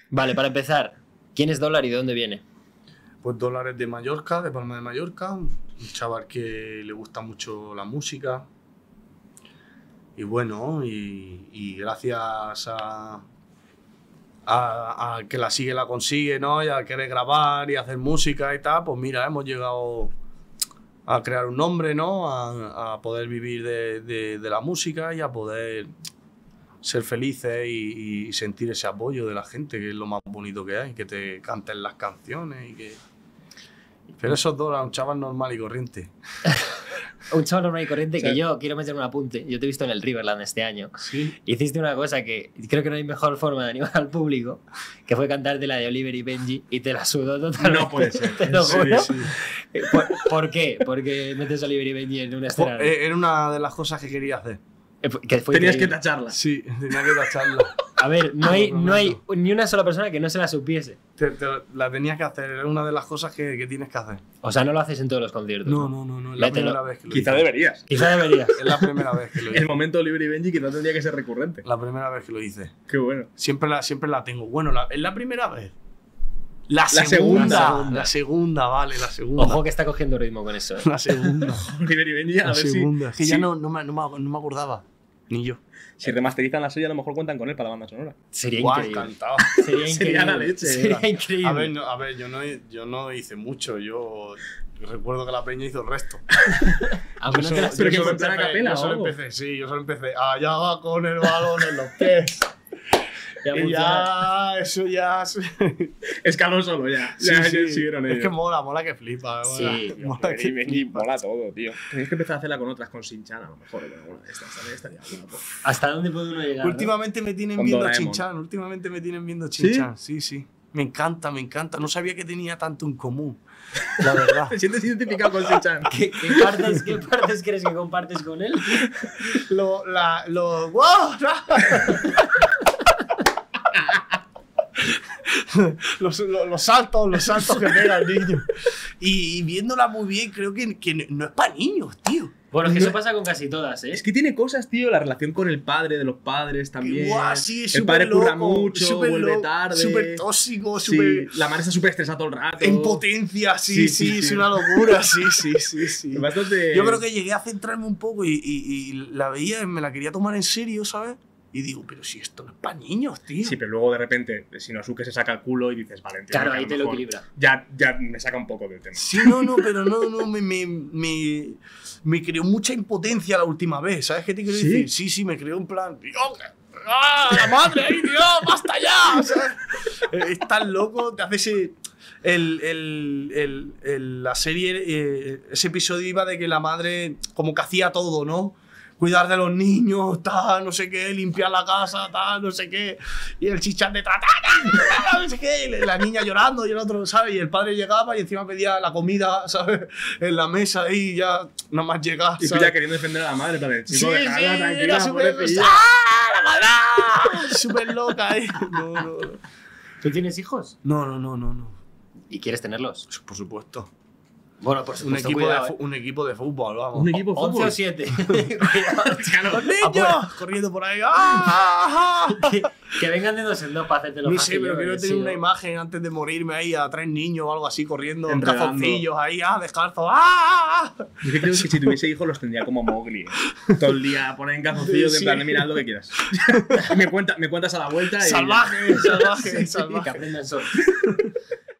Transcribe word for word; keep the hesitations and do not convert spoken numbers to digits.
Vale, para empezar, ¿quién es Dólar y de dónde viene? Pues Dólar es de Mallorca, de Palma de Mallorca, un chaval que le gusta mucho la música. Y bueno, y, y gracias a, a, a que la sigue, la consigue, ¿no? Y a querer grabar y hacer música y tal, pues mira, hemos llegado a crear un nombre, ¿no? A, a poder vivir de, de, de la música y a poder ser felices y, y sentir ese apoyo de la gente, que es lo más bonito que hay, que te canten las canciones y que... Pero eso es Dólar, un chaval normal y corriente. Un chaval normal y corriente, O sea, que yo quiero meter un apunte. Yo te he visto en el Riverland este año. Sí. Hiciste una cosa que creo que no hay mejor forma de animar al público, que fue cantarte la de Oliver y Benji y te la sudó totalmente. No puede ser. Te lo Sí, juro. sí. ¿Por, ¿Por qué? Porque metes a Oliver y Benji en un Pues, escenario. eh, era una de las cosas que quería hacer. Eh, que fue Tenías que increíble. tacharla. Sí, tenía que tacharla. A ver, no hay, No, no, no hay no. ni una sola persona que no se la supiese. Te- te- la tenías que hacer, era una de las cosas que, que tienes que hacer. O sea, no lo haces en todos los conciertos. No, no, no, no, es la Mételo. primera vez que lo Quizá hice. deberías. Quizá deberías. Es la primera vez que lo El hice. momento de Oliver y Benji quizá tendría que ser recurrente. La primera vez que lo hice. Qué bueno. Siempre la, siempre la tengo. Bueno, la, es la primera vez. La, segunda. segunda, La segunda. La segunda, vale, la segunda. Ojo que está cogiendo ritmo con eso. ¿eh? La segunda. Oliver y Benji, a La ver si, segunda. Es que si, ya no, no, me, no, me, no me acordaba. Ni yo. si remasterizan la serie, a lo mejor cuentan con él para la banda sonora. Sería Guau, increíble. encantado. Sería increíble. Sería la leche, Sería ¿verdad? increíble. A ver, no, a ver yo, no, yo no hice mucho. Yo recuerdo que la peña hizo el resto. Aunque no te la Pero que Yo solo fue en plan a empecé- capela, Yo solo ¿o algo? empecé, sí, yo solo empecé. Allá va con el balón en los pies. Ya Y funciona. ya, eso ya. Sí, Escaló solo ya. Ya, sí. ya siguieron ellos. Es que mola, mola que flipa. Mola, Sí, mola Oliver que y Benji flipa. mola todo, tío. Tenéis que empezar a hacerla con otras, con Shin-Chan a lo mejor. Con alguna de estas, ¿sabes? Estaría guapo. ¿Hasta dónde puede uno llegar? ¿no? Últimamente me tienen Con viendo Doraemon. Chinchan. Últimamente me tienen viendo Chinchan. ¿Sí? sí, sí. Me encanta, me encanta. No sabía que tenía tanto en común. La verdad. ¿Te sientes identificado con Shin-Chan? ¿Qué, qué partes, ¿Qué partes crees que compartes con él? lo, la, lo, ¡wow! los, los, los saltos, los saltos que pega el niño. Y, y viéndola muy bien, creo que, que no es para niños, tío. Bueno, es que eso pasa con casi todas, ¿eh? Es que tiene cosas, tío, la relación con el padre, de los padres también. Guau, sí, es el padre súper curra loco, mucho, súper vuelve loco, tarde. súper tóxico, Sí, súper la madre está súper estresada todo el rato. en potencia, sí, Sí, sí, sí, es sí. una locura, sí, sí, sí, sí. Bastante... Yo creo que llegué a centrarme un poco y, y, y la veía y me la quería tomar en serio, ¿sabes? Y digo, pero si esto no es para niños, tío. Sí, pero luego de repente, Shinosuke se saca el culo y dices, vale, entiendo Claro, que a ahí lo te lo mejor equilibra. Ya, ya me saca un poco del tema. Sí, no, no, pero no, no, me, me, me, me creó mucha impotencia la última vez, ¿sabes qué te quiero ¿Sí? decir? Sí, sí, me creó en plan, Dios, ¡ah, la madre, ay, Dios, basta ya! ¿Sabes? Es tan loco, te hace ese... El, el, el, el- la serie, eh, ese episodio iba de que la madre como que hacía todo, ¿no? Cuidar de los niños, tal, no sé qué, limpiar la casa, tal, no sé qué. Y el chichán detrás, tal, tal, no sé qué. Y la niña llorando y el otro, ¿sabes? Y el padre llegaba y encima pedía la comida, ¿sabes? En la mesa y ya nada más llegar, Y tú ¿sabes? ya queriendo defender a la madre, para el Sí, chico, sí, dejadla tranquila, era súper... pobrecilla. ¡Ah, la madre! Súper loca, ¿eh? No, no, no. ¿Tú tienes hijos? No, no, no, no, no. ¿Y quieres tenerlos? Por supuesto. Bueno, por Un supuesto, equipo, de, cuidado, fu- ¿eh? un equipo de fútbol, vamos. Un equipo de once fútbol. o siete. Cuidado. ¡Los niños! Corriendo por ahí. ¡Ah! que, que vengan de dos en dos para hacerte No sé, pero quiero tener una imagen. imagen antes de morirme ahí a tres niños o algo así corriendo en Enredando. calzoncillos ahí, ah, descalzos. ¡Ah! Yo es que creo que si tuviese hijos los tendría como Mowgli. ¿eh? Todo el día poner en calzoncillos, Sí. en plan, mira lo que quieras. me, cuenta, me cuentas a la vuelta y... Salvaje, salvaje, Sí, que salvaje. aprendan solo.